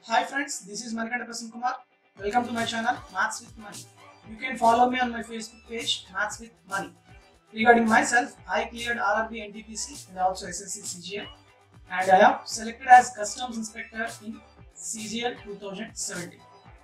Hi friends, this is Manikanta Prasanna Kumar. Welcome to my channel Maths with Money. You can follow me on my Facebook page Maths with Money. Regarding myself, I cleared RRB NTPC and also SSC CGL, and I have selected as Customs Inspector in CGL 2017.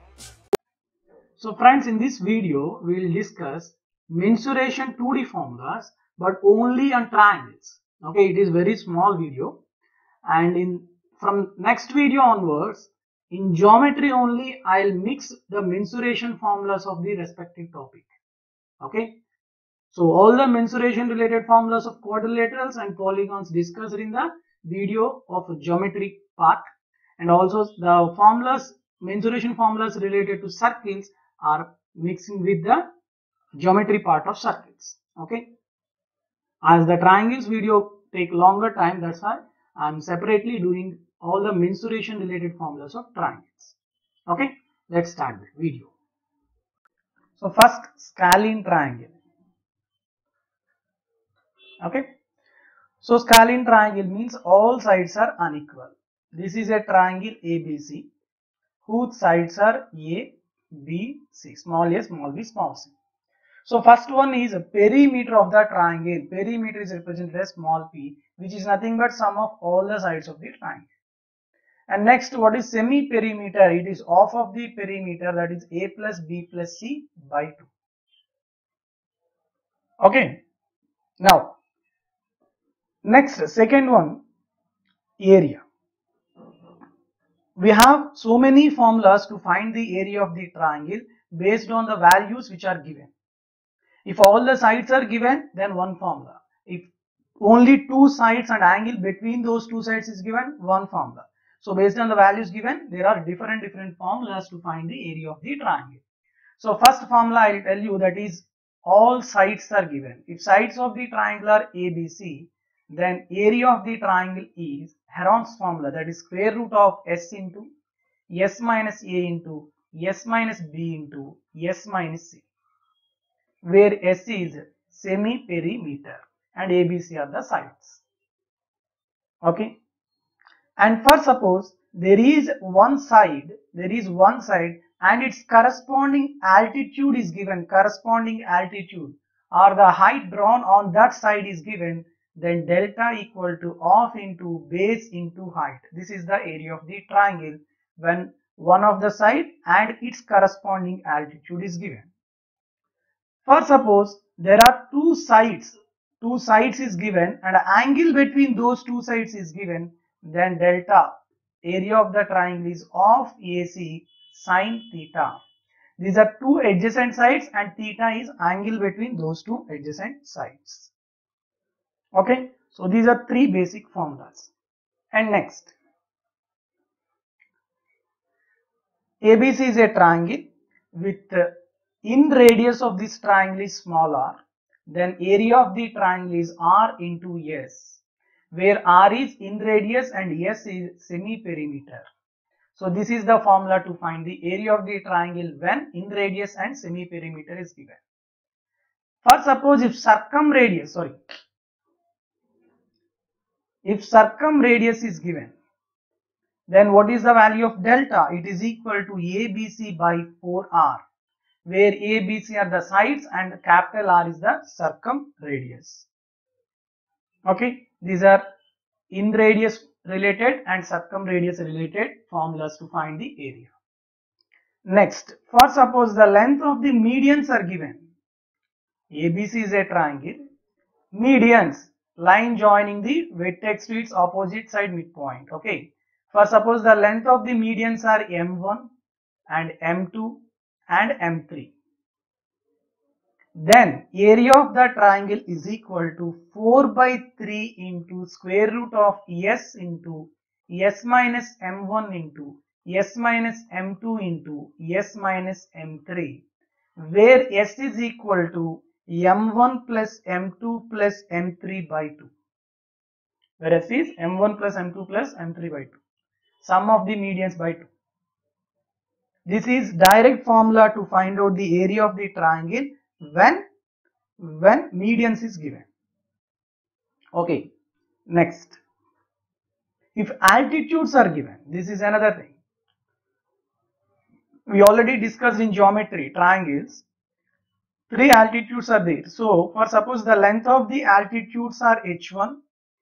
So friends, in this video we will discuss mensuration 2D formulas but only on triangles. Okay, it is very small video, and from next video onwards, in geometry only, I'll mix the mensuration formulas of the respective topic. Okay. So all the mensuration related formulas of quadrilaterals and polygons discussed in the video of geometry part, and also the formulas, mensuration formulas related to circles are mixing with the geometry part of circles. Okay. As the triangles video take longer time, that's why I'm separately doing all the mensuration related formulas of triangles. Okay, let's start the video. So first, scalene triangle. Okay, so scalene triangle means all sides are unequal. This is a triangle ABC whose sides are A, B, C, small a, small b, small c. So first one is a perimeter of the triangle. Perimeter is represented as small p, which is nothing but sum of all the sides of the triangle. And next, what is semi-perimeter? It is half of the perimeter, that is a plus b plus c by 2. Okay. Now, next, second one, area. We have so many formulas to find the area of the triangle based on the values which are given. If all the sides are given, then one formula. If only two sides and angle between those two sides is given, one formula. So based on the values given, there are different formulas to find the area of the triangle. So first formula I will tell you, that is all sides are given. If sides of the triangle are ABC, then area of the triangle is Heron's formula, that is square root of S into S minus A into S minus B into S minus C, where S is semi-perimeter and ABC are the sides. Okay. And for suppose there is one side and its corresponding altitude is given, corresponding altitude or the height drawn on that side is given, then delta equal to half into base into height. This is the area of the triangle when one of the side and its corresponding altitude is given. For suppose there are two sides is given and angle between those two sides is given, then delta, area of the triangle, is half AC sine theta. These are two adjacent sides and theta is angle between those two adjacent sides. Okay, so these are three basic formulas. And next, ABC is a triangle with in radius of this triangle is small r, then area of the triangle is R into S, where R is in radius and S is semi-perimeter. So this is the formula to find the area of the triangle when in radius and semi-perimeter is given. For suppose if circumradius is given, then what is the value of delta? It is equal to ABC by 4R, where ABC are the sides and capital R is the circumradius. Okay, these are in radius related and circumradius related formulas to find the area. Next, for suppose the length of the medians are given. ABC is a triangle. Medians, line joining the vertex to its opposite side midpoint. Okay, for suppose the length of the medians are M1 and M2 and M3. Then area of the triangle is equal to 4 by 3 into square root of S into S minus M1 into S minus M2 into S minus M3, where S is equal to M1 plus M2 plus M3 by 2, where S is M1 plus M2 plus M3 by 2, sum of the medians by 2. This is direct formula to find out the area of the triangle when medians is given. Okay, next, if altitudes are given, this is another thing. We already discussed in geometry, triangles. 3 altitudes are there. So, for suppose the length of the altitudes are h1,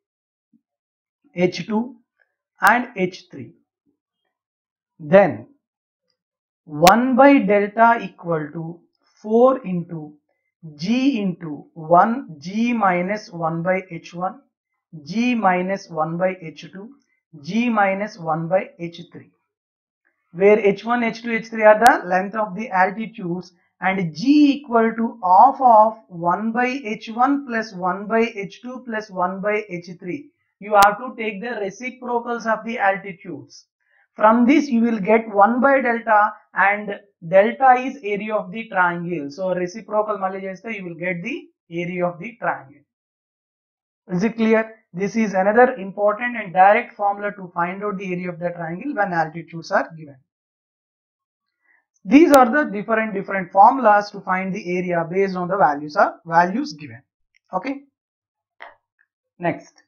h2 and h3. Then 1 by delta equal to 4 into g into 1 g minus 1 by h1, g minus 1 by h2, g minus 1 by h3, where h1, h2, h3 are the length of the altitudes, and g equal to half of 1 by h1 plus 1 by h2 plus 1 by h3. You have to take the reciprocals of the altitudes. From this you will get 1 by delta, and delta is area of the triangle. So reciprocal mali cheste you will get the area of the triangle. Is it clear? This is another important and direct formula to find out the area of the triangle when altitudes are given. These are the different formulas to find the area based on the values given. Okay. Next,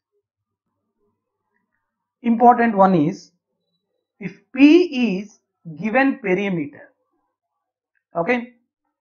important one is, if P is given perimeter, okay,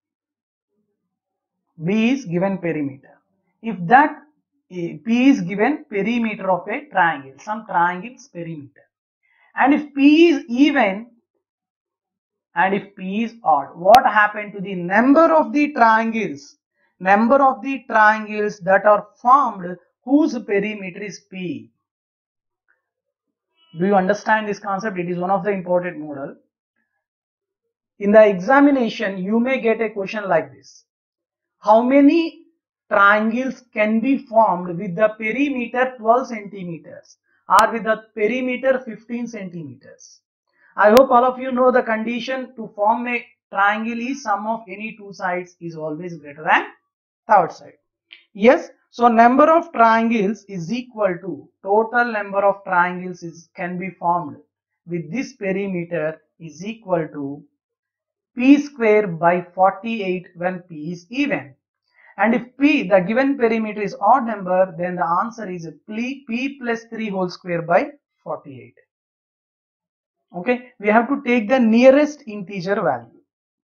B is given perimeter. If that P is given perimeter of a triangle, some triangle's perimeter, and if P is even and if P is odd, what happened to the number of the triangles? Number of the triangles that are formed whose perimeter is P. Do you understand this concept? It is one of the important model. In the examination, you may get a question like this. How many triangles can be formed with the perimeter 12 centimeters or with the perimeter 15 centimeters? I hope all of you know the condition to form a triangle is sum of any two sides is always greater than third side. Yes, so number of triangles is equal to total number of triangles can be formed with this perimeter is equal to P square by 48 when P is even. And if P, the given perimeter, is odd number, then the answer is P plus 3 whole square by 48. Okay, we have to take the nearest integer value.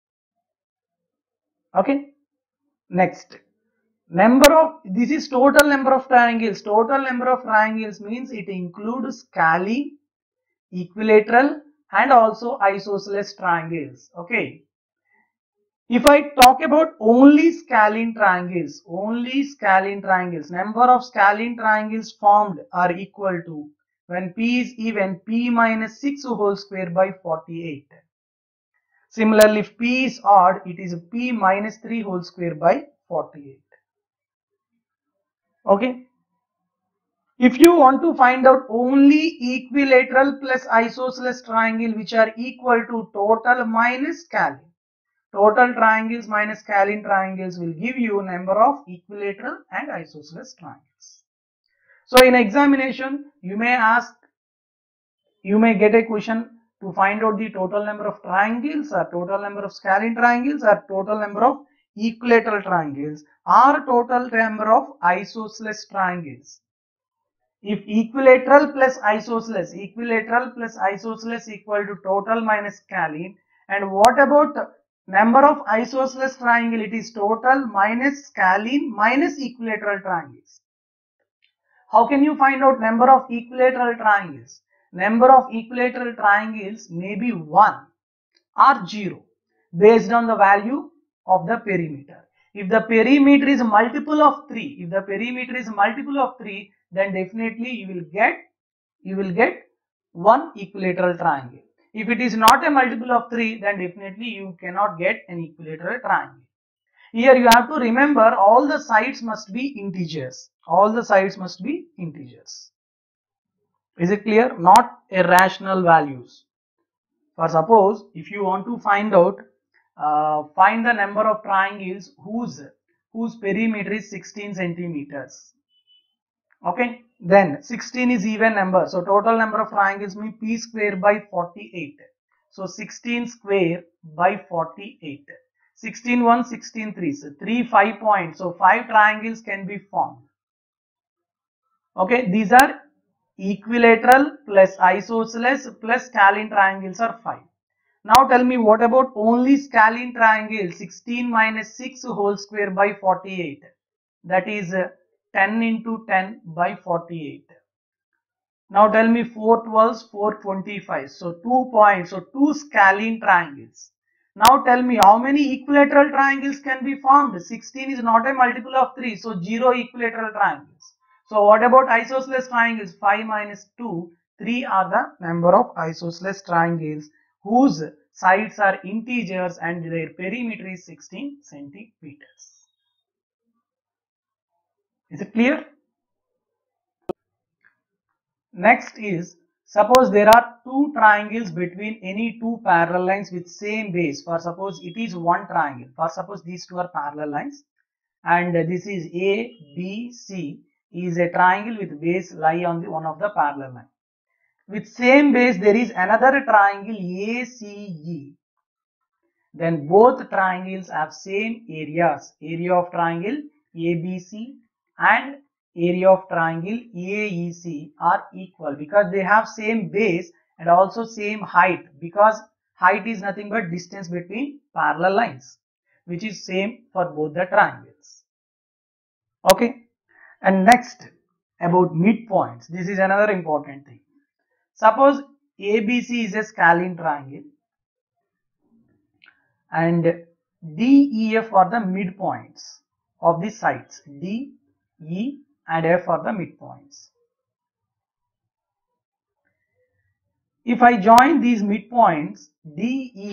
Okay, next, this is total number of triangles. Total number of triangles means it includes scalene, equilateral and also isosceles triangles. Okay, if I talk about only scalene triangles, number of scalene triangles formed are equal to, when P is even, P minus 6 whole square by 48. Similarly, if P is odd, it is P minus 3 whole square by 48. Okay. If you want to find out only equilateral plus isosceles triangle which are equal to total minus scalene, total triangles minus scalene triangles will give you number of equilateral and isosceles triangles. So in examination, you may get a question to find out the total number of triangles or total number of scalene triangles or total number of equilateral triangles or total number of isosceles triangles. If equilateral plus isosceles equal to total minus scalene, and what about number of isosceles triangle? It is total minus scalene minus equilateral triangles. How can you find out number of equilateral triangles? Number of equilateral triangles may be 1 or 0 based on the value of the perimeter. If the perimeter is a multiple of 3, then definitely you will get one equilateral triangle. If it is not a multiple of 3, then definitely you cannot get an equilateral triangle. Here you have to remember all the sides must be integers. Is it clear? Not irrational values. For suppose if you want to find out find the number of triangles whose perimeter is 16 centimeters. Okay, then 16 is even number, so total number of triangles means P square by 48. So 16 square by 48. 16 1, 16 3, so 3 5 points, so 5 triangles can be formed. Okay, these are equilateral plus isosceles plus scalene triangles are 5. Now tell me, what about only scalene triangle? 16 minus 6 whole square by 48. That is 10 into 10 by 48. Now tell me 4 12s, 425. So 2 points. So 2 scalene triangles. Now tell me how many equilateral triangles can be formed. 16 is not a multiple of 3. So 0 equilateral triangles. So what about isosceles triangles? 5 minus 2. 3 are the number of isosceles triangles whose sides are integers and their perimeter is 16 centimeters. Is it clear? Next is, suppose there are two triangles between any two parallel lines with same base. For suppose it is one triangle. For suppose these two are parallel lines, and this is A, B, C is a triangle with base lie on the one of the parallel line. With same base there is another triangle ACE. Then both triangles have same areas. Area of triangle ABC and area of triangle AEC are equal because they have same base and also same height, because height is nothing but distance between parallel lines, which is same for both the triangles. Okay. And next, about midpoints. This is another important thing. Suppose ABC is a scalene triangle and DEF are the midpoints of the sides. D, E and F are the midpoints. If I join these midpoints D, E,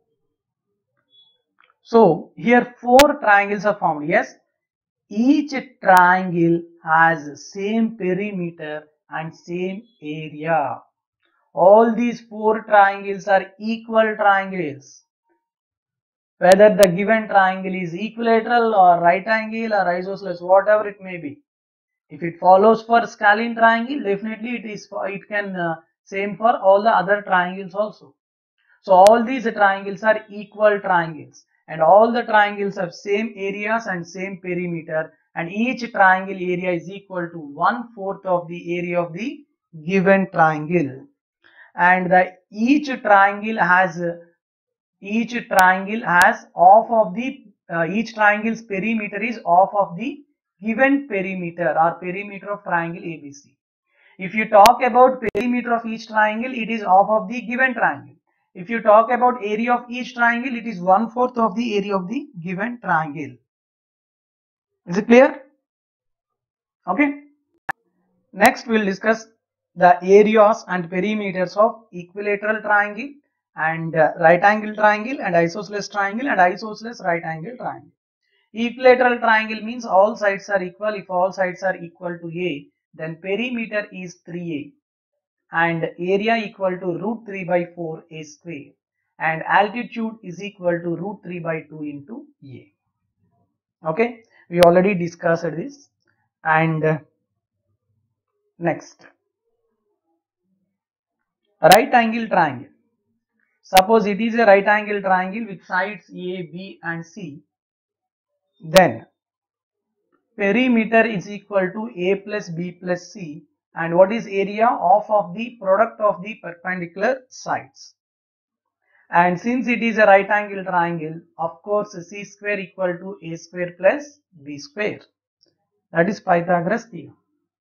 so here four triangles are formed. Yes, each triangle has same perimeter and same area. All these four triangles are equal triangles. Whether the given triangle is equilateral or right angle or isosceles, whatever it may be. If it follows for scalene triangle, definitely it can same for all the other triangles also. So all these triangles are equal triangles and all the triangles have same areas and same perimeter, and each triangle area is equal to 1/4 of the area of the given triangle, and each triangle has half of the each triangle's perimeter is half of the given perimeter or perimeter of triangle ABC. If you talk about perimeter of each triangle, it is half of the given triangle. If you talk about area of each triangle, it is 1/4 of the area of the given triangle. Is it clear? Okay. Next we will discuss the areas and perimeters of equilateral triangle and right angle triangle and isosceles triangle and isosceles right angle triangle. Equilateral triangle means all sides are equal. If all sides are equal to A, then perimeter is 3A and area equal to √3 by 4 A square and altitude is equal to √3 by 2 into A. Okay, we already discussed this. And next, right angle triangle. Suppose it is a right angle triangle with sides A, B and C, then perimeter is equal to A plus B plus C, and what is area? Half of the product of the perpendicular sides. And since it is a right angle triangle, of course C square equal to A square plus B square. That is Pythagoras theorem.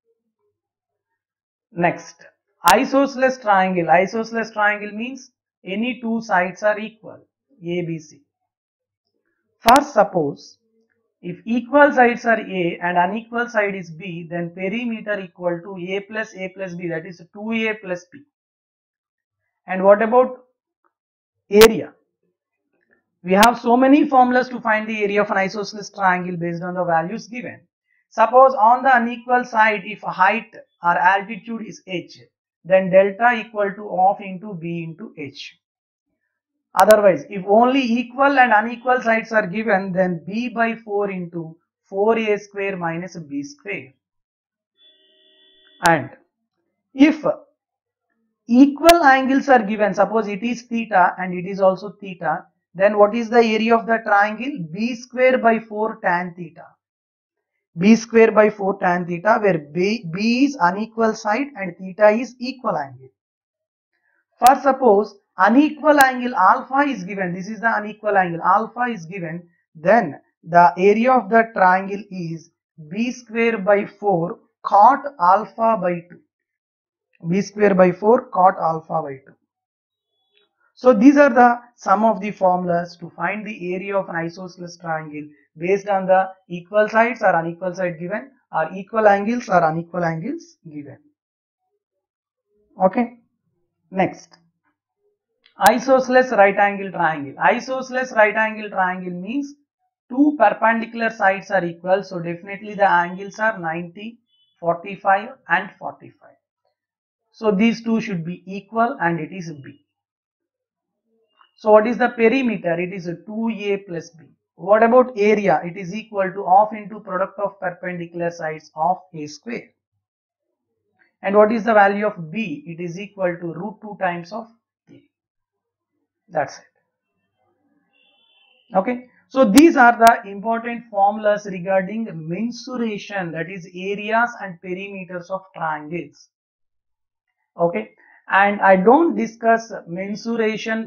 Next, isosceles triangle. Isosceles triangle means any two sides are equal, A, B, C. First, suppose if equal sides are A and unequal side is B, then perimeter equal to A plus B, that is 2A plus B. And what about area? We have so many formulas to find the area of an isosceles triangle based on the values given. Suppose on the unequal side, if height or altitude is h, then delta equal to half into b into h. Otherwise, if only equal and unequal sides are given, then b by 4 into 4a square minus b square. And if equal angles are given, suppose it is theta and it is also theta, then what is the area of the triangle? B square by 4 tan theta. B square by 4 tan theta, where B is unequal side and theta is equal angle. First, suppose unequal angle alpha is given, this is the unequal angle, alpha is given, then the area of the triangle is b square by 4 cot alpha by 2. B square by 4 cot alpha by 2. So these are the some of the formulas to find the area of an isosceles triangle based on the equal sides or unequal side given, or equal angles or unequal angles given. Okay. Next, isosceles right angle triangle. Isosceles right angle triangle means two perpendicular sides are equal. So definitely the angles are 90, 45 and 45. So these two should be equal and it is B. So what is the perimeter? It is a 2A plus B. What about area? It is equal to half into product of perpendicular sides of A square. And what is the value of B? It is equal to root 2 times of A. That's it. Okay. So these are the important formulas regarding mensuration, that is areas and perimeters of triangles. Okay. And I don't discuss mensuration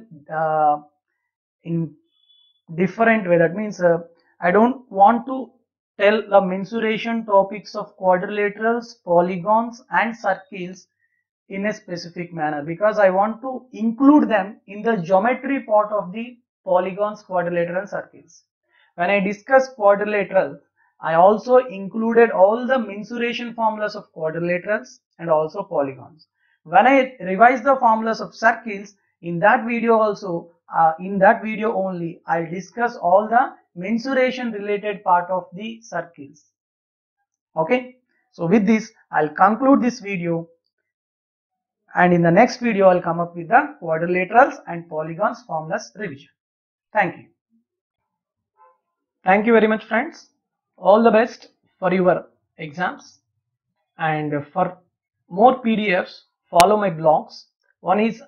in different way. That means I don't want to tell the mensuration topics of quadrilaterals, polygons and circles in a specific manner, because I want to include them in the geometry part of the polygons, quadrilateral and circles. When I discuss quadrilaterals, I also included all the mensuration formulas of quadrilaterals and also polygons. When I revise the formulas of circles, in that video also, in that video only, I'll discuss all the mensuration related part of the circles. Okay. So with this, I'll conclude this video. And in the next video, I'll come up with the quadrilaterals and polygons formulas revision. Thank you. Thank you very much, friends. All the best for your exams. And for more PDFs, follow my blogs. One is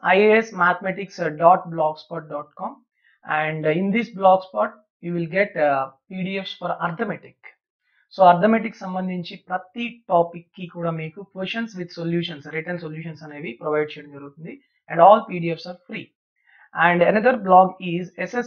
iasmathematics.blogspot.com, and in this blogspot, you will get PDFs for arithmetic. So arithmetic సంబంధించి ప్రతి topic కి కూడా మీకు questions with solutions, written solutions అనేవి provide చేయడం జరుగుతుంది. And all PDFs are free. And another blog is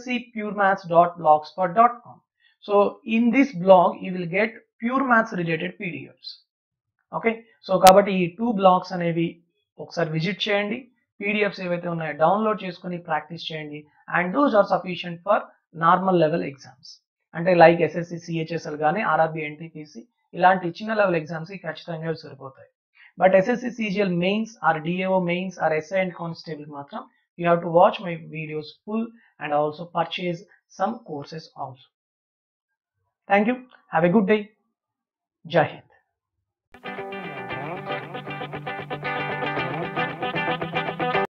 sscpuremaths.blogspot.com. So in this blog you will get pure maths related PDFs. Okay. So కాబట్టి ఈ 2 బ్లాగ్స్ అనేవి ఒకసారి విజిట్ చేయండి. PDFs ఏవైతే ఉన్నాయో డౌన్లోడ్ చేసుకుని ప్రాక్టీస్ చేయండి. And those are sufficient for normal level exams. అంటే లైక్ ఎస్ఎస్సి, సిహెచ్ఎస్ఎల్ కానీ, ఆర్ఆర్బి, ఎన్టీపీసీ ఇలాంటి చిన్న లెవెల్ ఎగ్జామ్స్కి ఖచ్చితంగా సరిపోతాయి. But SSC, CGL mains or DAO mains or SI and constable మాత్రం you have to watch my videos full and also purchase some courses also. Thank you. Have a good day. Jai Hind.